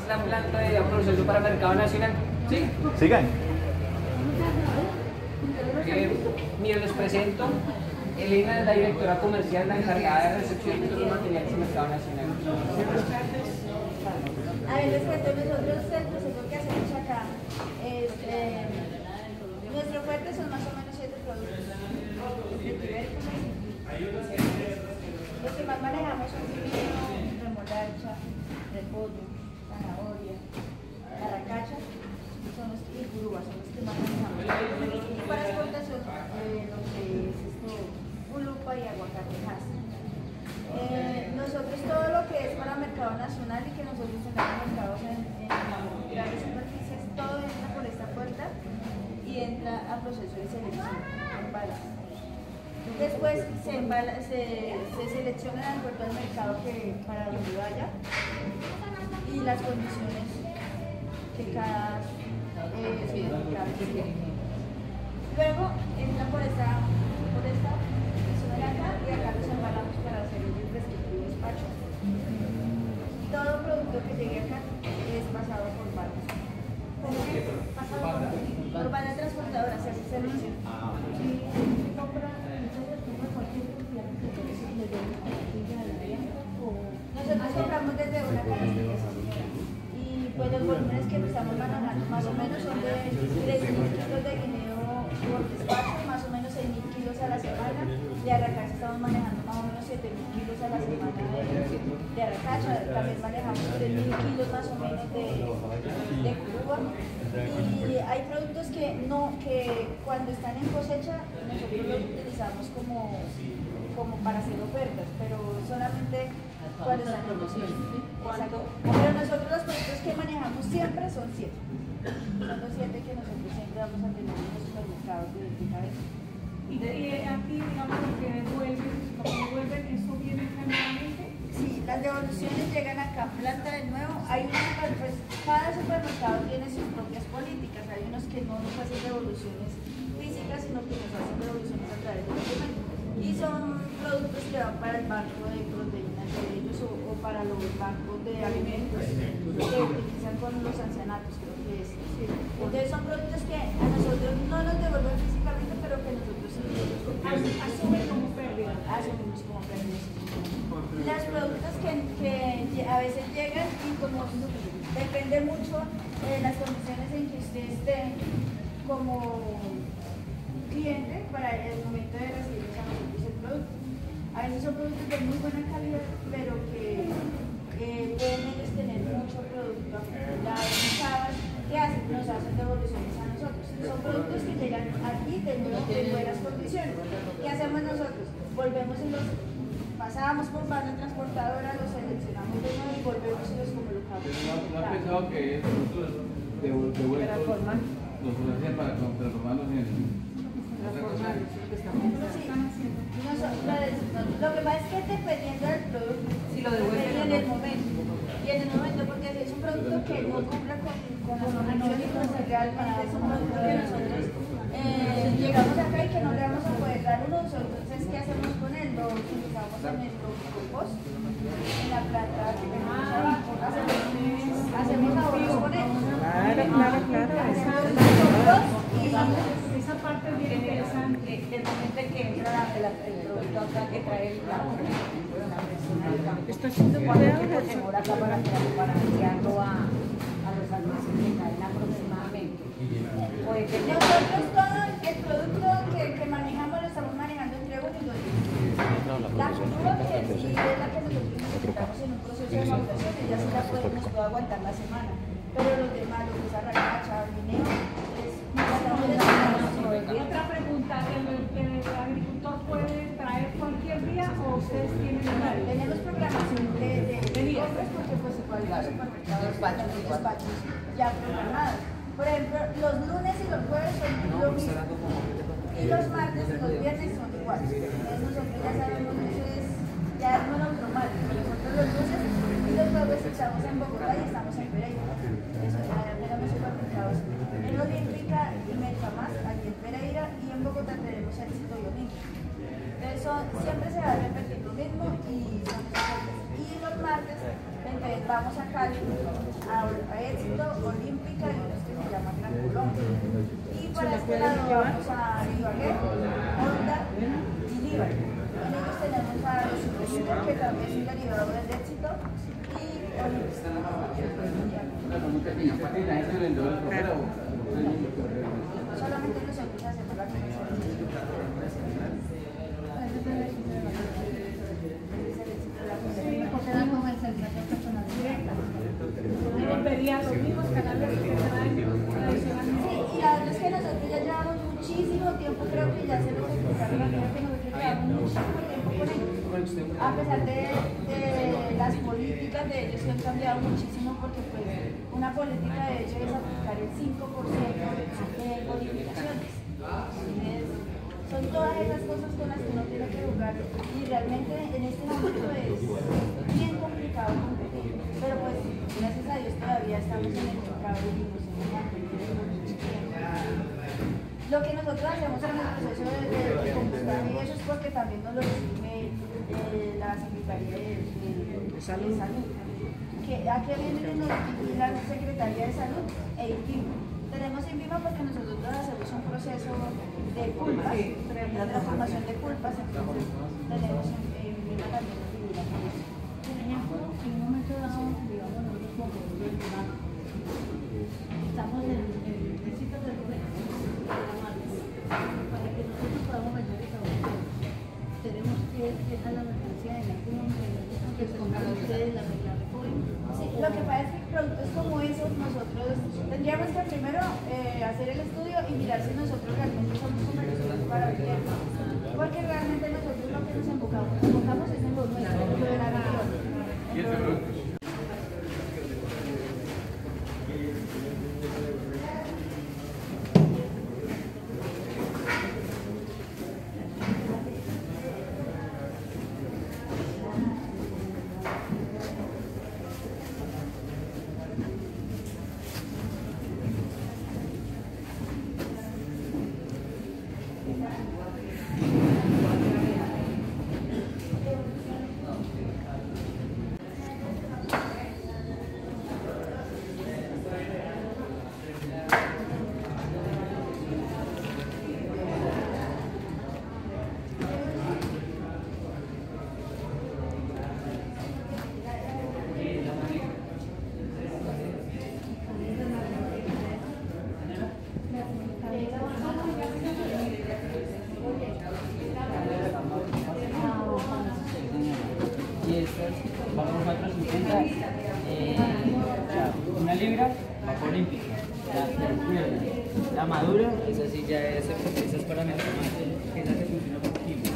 la planta de proceso para mercado nacional. ¿Sí? Sigan. Mire, les presento. Elena es la directora comercial, la encargada de recepción de los materiales de mercado nacional. A ver, les cuento, nosotros el proceso que hacemos acá es, nuestro fuerte son más o menos 7 productos de tubérculos. Los que más manejamos son pepino, remolacha, repollo, zanahoria, arracacha, son los y curúa, son los que más manejamos. Y para exportación, lo que es esto, ulupa y aguacate jasa. Nosotros todo lo que es para mercado nacional y que nosotros tengamos mercados en grandes superficies, todo entra por esta puerta y entra a proceso de selección. Después se selecciona de acuerdo al mercado para donde vaya y las condiciones que cada requiere. Luego entra por esta zona de acá y acá los embalamos para hacer el respectivo despacho. Todo producto que llegue acá es pasado por barcos. Por banda transportadora, se hace servicio. Nosotros compramos desde una canastilla y pues los volúmenes que estamos manejando más o menos son de 3.000 kilos de guineo por despacho, más o menos 6.000 kilos a la semana. De arracacha estamos manejando más o menos 7.000 kilos a la semana de arracacha. También manejamos 3.000 kilos más o menos de curúa. Y hay productos que cuando están en cosecha nosotros los utilizamos como para hacer ofertas, pero solamente cuando están en cosecha. Exacto. Pero nosotros los productos que manejamos siempre son 7. Son los 7 que nosotros siempre vamos a tener en los supermercados de cabeza. Y aquí, digamos, lo que devuelven, ¿eso viene nuevamente? Sí, las devoluciones llegan acá a planta de nuevo. Cada supermercado tiene sus propias políticas. Hay unos que no nos hacen devoluciones físicas, sino que nos hacen devoluciones a través de documentos. Y son productos que van para el banco de proteínas de ellos o para los bancos de alimentos que utilizan con los ancianatos, creo que es. Entonces son productos que a nosotros no nos devuelven físicamente, pero que nosotros asumen como pérdida. Asumimos como pérdida. Los productos que a veces llegan y como depende mucho de las condiciones en que usted esté como cliente para el momento de recibir a nosotros el producto. A veces son productos de muy buena calidad, pero que pueden ellos tener mucho producto acumulado, ¿qué hacen? Nos hacen devoluciones a nosotros. Son productos que llegan aquí de buenas condiciones. ¿Qué hacemos nosotros? Volvemos y los pasamos por banda transportadora, los seleccionamos de nuevo y volvemos y los colocamos. ¿No ha pensado que estos devueltos los hacen para transformarlos en otra cosa? Lo que pasa es que dependiendo del producto, Si lo devuelven en el momento, y en el momento, porque si es un producto que no cumple con las condiciones, realmente es un producto que nosotros llegamos acá y que no le vamos a poder dar un uso. Entonces, ¿qué hacemos con él? Lo utilizamos en el compost, en la planta que tenemos abajo, hacemos ahorros con él. Claro. Esa parte es bien interesante. El momento en que entra el producto acá que trae el cambio, Está siendo ¿cuánto tiempo demora acá para enviarlo a los almacenes de cadena aproximadamente? Nosotros todo el producto que manejamos lo estamos manejando entre 1 y 2 días. La curva que sí es la que nosotros necesitamos en un proceso de maduración, ya sí la podemos aguantar la semana. Pero los demás, lo que es arracacha, guineo, Otra pregunta, ¿el agricultor puede traer cualquier día o ustedes tienen horario? tenemos programación de compras porque pues igual los supermercados despachos ya programados. Por ejemplo, los lunes y los jueves son lo mismo. Y los martes y los viernes son iguales. Entonces nosotros ya sabemos que eso ya es normal. Nosotros los lunes y los jueves estamos en Bogotá y estamos en Pereira. Eso ya tenemos supermercados en Olímpica y Medfamás, aquí en Pereira, y en Bogotá tenemos Éxito y Olímpica. Entonces siempre se va a repetir lo mismo y los martes entonces vamos a Cali este lado vamos a Ibagué, Honda y Líbano. En ellos tenemos a los Super, que también es un derivado del éxito, y solamente nosotros hacemos la Vería los mismos canales que traen tradicionalmente. Sí, y la verdad es que nosotros ya llevamos muchísimo tiempo, creo que ya se nos explicaron la vida que nosotros llevamos muchísimo tiempo con ellos. A pesar de las políticas de ellos que han cambiado muchísimo, porque pues una política de ellos es aplicar el 5% de bonificaciones. Son todas esas cosas con las que uno tiene que jugar y realmente en este momento es bien complicado competir, pero pues gracias a Dios todavía estamos en el mercado y nos hemos mantenido mucho tiempo. Lo que nosotros hacemos en el proceso de combustible y eso es porque también nos lo exige la Secretaría de Salud. ¿A qué viene la Secretaría de Salud? E INVIMA. Tenemos INVIMA porque nosotros hacemos un proceso de culpas, de transformación de culpas, entonces tenemos INVIMA también que figura con eso. Por ejemplo, en un momento dado, digamos, nosotros como productores de banco, estamos en el éxito del gobierno, para que nosotros podamos vender esa botella. Tenemos que dejar la mercancía en la cumbre, que comprar ustedes la recogen. Sí, lo que pasa es que productos como esos nosotros tendríamos que primero hacer el estudio y mirar si nosotros realmente somos competitivos para vender. Porque realmente nosotros lo que nos enfocamos es en los nuestros, lo de la región. Entonces, Y estas vamos 450, una libra, vapor olímpico. La madura, esa sí ya es, esa es para mi hermano, esa que funciona por kilo.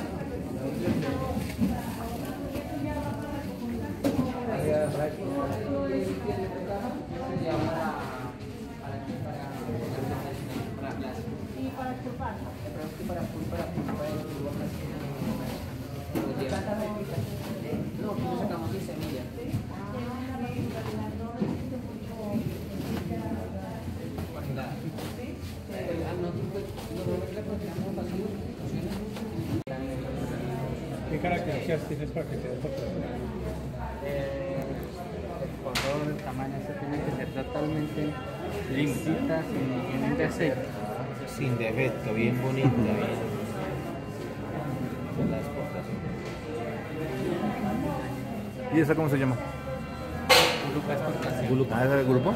Y para culpar. No, que lo sacamos de semilla. ¿Qué características tienes para que te des El color, el tamaño, eso tiene que ser totalmente limpita, sin ningún defecto. Sin defecto, bien bonita, bien. De la exportación. ¿Y esa cómo se llama? Grupo Exportación. ¿Ah, ese es el grupo?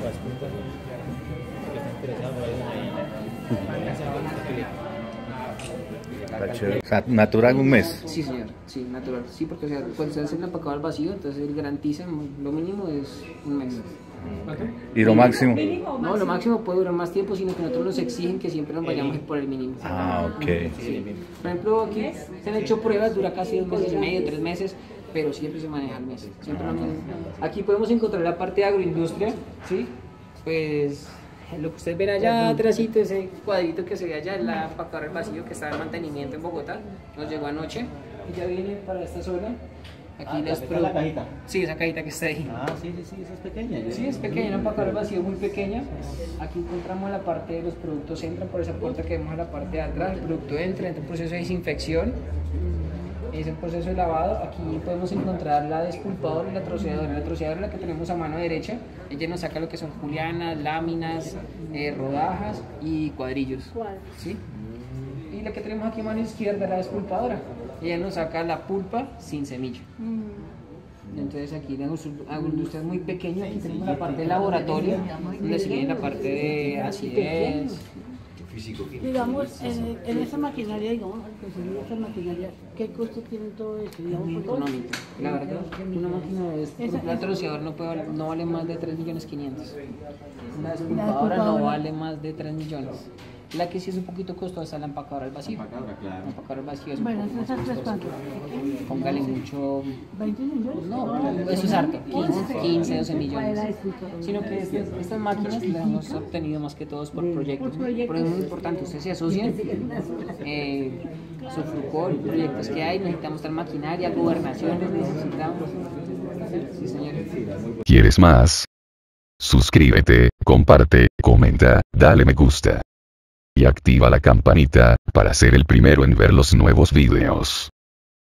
Está chévere. O sea, natural un mes. Sí, señor, sí, natural. Sí, porque o sea, cuando se hace el empacado al vacío, entonces él garantiza, lo mínimo es un mes. ¿Y lo máximo? No, lo máximo puede durar más tiempo, sino que nosotros nos exigen que siempre nos vayamos por el mínimo. Ah, ok. Sí. Por ejemplo, aquí se han hecho pruebas, dura casi 2 meses y medio, 3 meses, pero siempre se maneja al mes. Siempre lo mismo. Aquí podemos encontrar la parte de agroindustria, ¿sí? Pues lo que ustedes ven allá atrásito, ese cuadrito que se ve allá, es la empacadora al vacío que está en mantenimiento en Bogotá. Nos llegó anoche y ya viene para esta zona. Aquí la cajita. Sí, esa cajita que está ahí. Ah, sí, esa es pequeña. Sí, es pequeña, una empacadora al vacío muy pequeña. Aquí encontramos la parte de los productos, entran por esa puerta que vemos a la parte de atrás, el producto entra un proceso de desinfección. es el proceso de lavado. Aquí podemos encontrar la despulpadora y la troceadora. La troceadora es la que tenemos a mano derecha. Ella nos saca lo que son julianas, láminas, rodajas y cuadrillos. ¿Sí? Y la que tenemos aquí a mano izquierda es la despulpadora. Ella nos saca la pulpa sin semilla. Entonces aquí la agroindustria es muy pequeña. Aquí tenemos la parte de laboratorio, donde se viene la parte de acidez. Digamos, en esa maquinaria, digamos, al conseguir esa maquinaria, ¿qué costo tiene todo eso? Digamos, Muy económico. La verdad, una máquina es, por ejemplo, la troceadora no vale más de 3.500.000. Una despulpadora no vale más de 3 millones. La que sí es un poquito costosa es la empacadora al vacío. La empacadora al vacío es un bueno, poco esas tres costosa. cuánto. Póngale mucho. ¿20 millones? No, eso es harto, 15, 12 millones. Sino que estas máquinas las hemos obtenido más que todos por proyectos. Pero es muy importante, ustedes se asocian, Sofrucol, proyectos que hay, necesitamos tal maquinaria, gobernaciones, necesitamos. Sí, señores. ¿Quieres más? Suscríbete, comparte, comenta, dale me gusta. Y activa la campanita, para ser el primero en ver los nuevos videos.